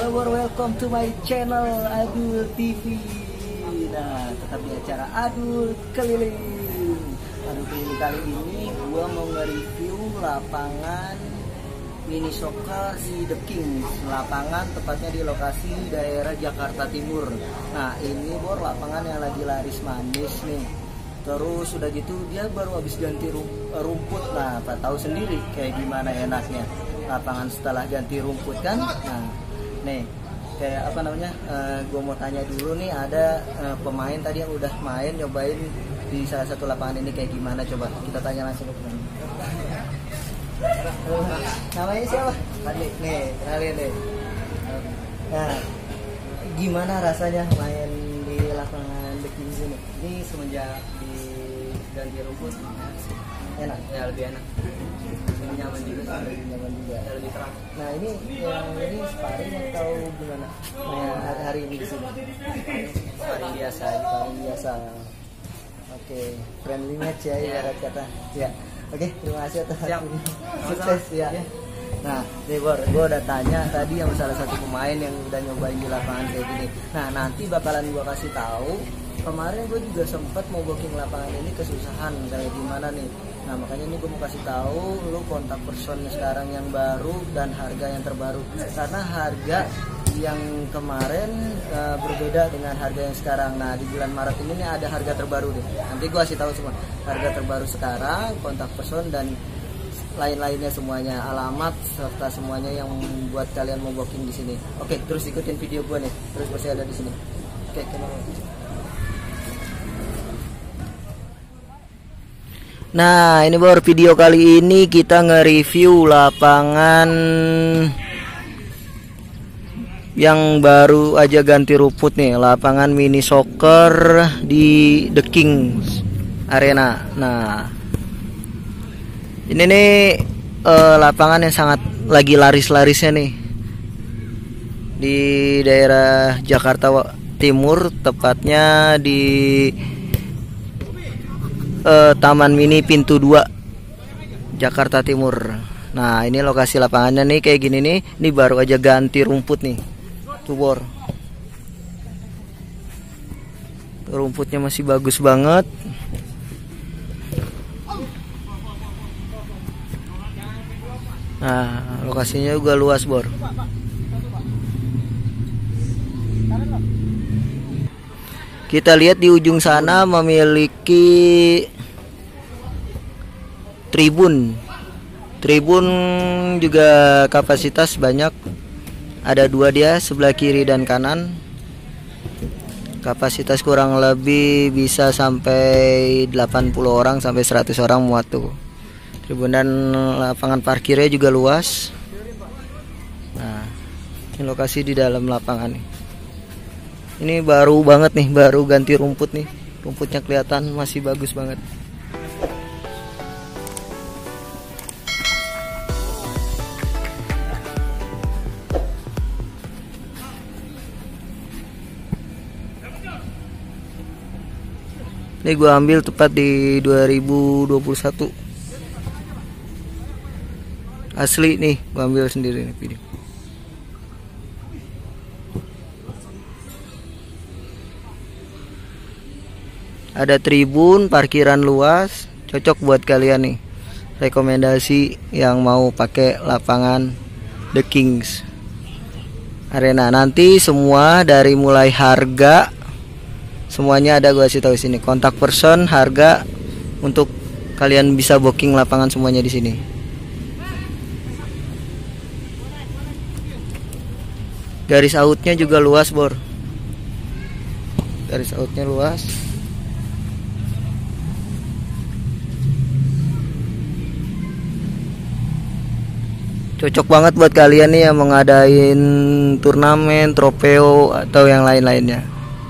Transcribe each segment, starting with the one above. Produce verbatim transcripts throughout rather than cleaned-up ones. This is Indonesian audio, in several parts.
Bor, welcome to my channel Adul T V. Nah, tetap di acara Adul Keliling. Adul Keliling kali ini gua mau nge-review lapangan mini soccer di The Kings. Lapangan tepatnya di lokasi daerah Jakarta Timur. Nah, ini Bor, lapangan yang lagi laris manis nih. Terus sudah gitu dia baru habis ganti rumput. Nah, tak tahu sendiri kayak gimana enaknya lapangan setelah ganti rumput kan. Nah, nih kayak apa namanya, uh, gue mau tanya dulu nih, ada uh, pemain tadi yang udah main nyobain di salah satu lapangan ini kayak gimana, coba kita tanya langsung ke pemain. Namanya siapa? Tadi nih, kenalin deh. Nah, gimana rasanya main di lapangan The Kings ini? Ini semenjak di ganti rumput enak, ya lebih enak, lebih nyaman juga, lebih nyaman juga, ya, lebih terang. Nah, ini yang ini sparring atau gimana? Nah, hari, hari ini di sini sparring biasa, sparring biasa. Oke, friendly match ya, ibarat kata. Ya, oke, terima kasih atas sukses ya. Nah, nih Bor, gue udah tanya tadi yang salah satu pemain yang udah nyobain di lapangan kayak gini. Nah, nanti bakalan gue kasih tahu. Kemarin gue juga sempat mau booking lapangan ini kesusahan kayak gimana nih. Nah, makanya ini gue mau kasih tahu lu kontak personnya sekarang yang baru dan harga yang terbaru. Karena harga yang kemarin uh, berbeda dengan harga yang sekarang. Nah, di bulan Maret ini nih ada harga terbaru deh. Nanti gue kasih tahu semua harga terbaru sekarang, kontak person dan lain-lainnya semuanya, alamat serta semuanya yang membuat kalian mau booking di sini. Oke, terus ikutin video gue nih. Terus masih ada di sini. Oke, kenapa? Nah, ini Bor, video kali ini kita nge-review lapangan yang baru aja ganti rumput nih, lapangan mini soccer di The Kings Arena. Nah, ini nih eh, lapangan yang sangat lagi laris-larisnya nih di daerah Jakarta Timur, tepatnya di Uh, Taman Mini Pintu dua Jakarta Timur. Nah, ini lokasi lapangannya nih kayak gini nih. Ini baru aja ganti rumput nih. Tuh Bor, rumputnya masih bagus banget. Nah, lokasinya juga luas Bor. Kita lihat di ujung sana memiliki tribun. Tribun juga kapasitas banyak. Ada dua dia, sebelah kiri dan kanan. Kapasitas kurang lebih bisa sampai delapan puluh orang sampai seratus orang muat tuh. Tribun dan lapangan parkirnya juga luas. Nah, ini lokasi di dalam lapangan nih. Ini baru banget nih, baru ganti rumput nih. Rumputnya kelihatan masih bagus banget. Ini gue ambil tepat di dua ribu dua puluh satu. Asli nih, gue ambil sendiri nih video. Ada tribun, parkiran luas, cocok buat kalian nih. Rekomendasi yang mau pakai lapangan The Kings Arena. Nanti semua dari mulai harga semuanya ada gue kasih tahu sini. Kontak person, harga untuk kalian bisa booking lapangan semuanya di sini. Garis outnya juga luas Bor. Garis outnya luas. Cocok banget buat kalian nih yang mau ngadain turnamen, trofeo atau yang lain-lainnya.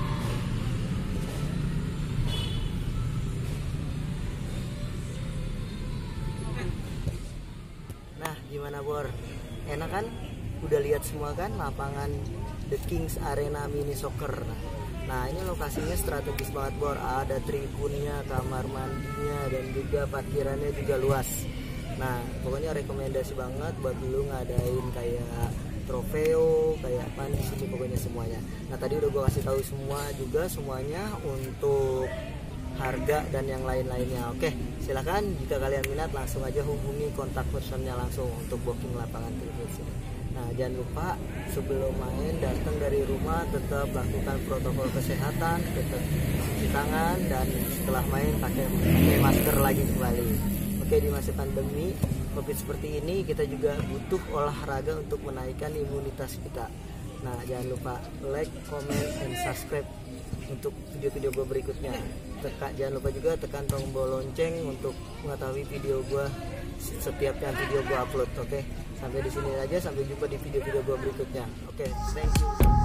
Nah, gimana Bor? Enak kan? Udah lihat semua kan lapangan The Kings Arena Mini Soccer. Nah, ini lokasinya strategis banget Bor. Ada tribunnya, kamar mandinya, dan juga parkirannya juga luas. Nah, pokoknya rekomendasi banget buat lu ngadain kayak Trofeo, kayak apa di sini pokoknya semuanya. Nah tadi udah gue kasih tahu semua juga semuanya untuk harga dan yang lain-lainnya. Oke, silakan jika kalian minat langsung aja hubungi kontak personnya langsung untuk booking lapangan kriket sini. Nah jangan lupa sebelum main datang dari rumah tetap lakukan protokol kesehatan, tetap cuci tangan, dan setelah main pakai pakai masker lagi kembali. Oke, di masa pandemi COVID seperti ini kita juga butuh olahraga untuk menaikkan imunitas kita. Nah jangan lupa like, comment, dan subscribe untuk video-video gue berikutnya. Tekan, jangan lupa juga tekan tombol lonceng untuk mengetahui video gue setiap yang video gue upload. Oke, sampai di sini aja, sampai jumpa di video-video gue berikutnya. Oke, thank you.